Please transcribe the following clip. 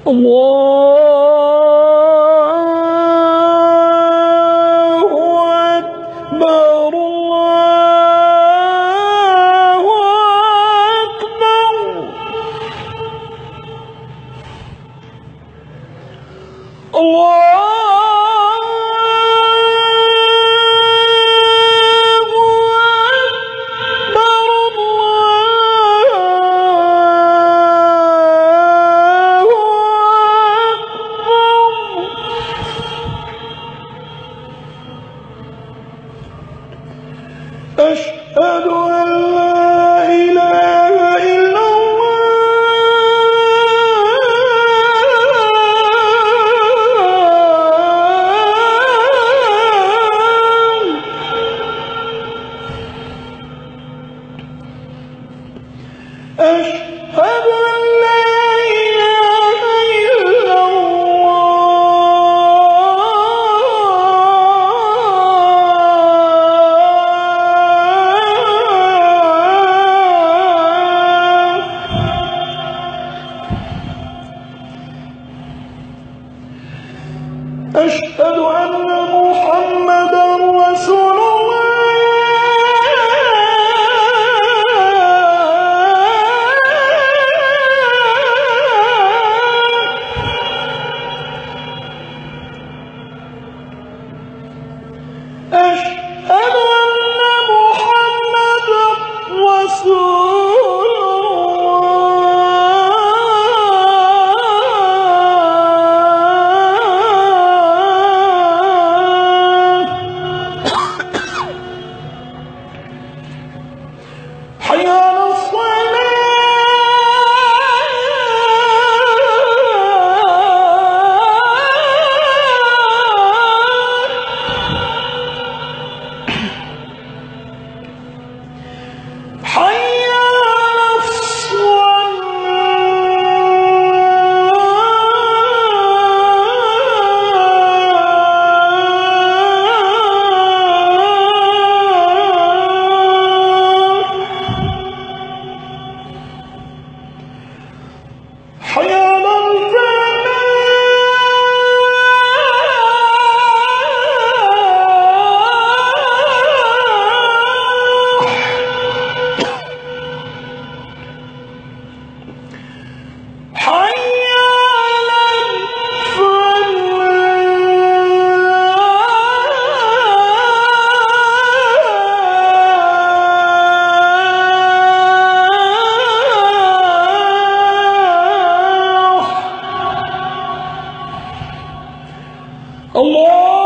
الله أكبر الله أكبر. الله أشهد أن لا إله إلا الله. أشهد أن لا إله إلا أشهد أن محمدًا رسول الله. أشهد أن محمدًا رسول حي على الصلاة. حي على حي على الفلاح. حي على الفلاح. الله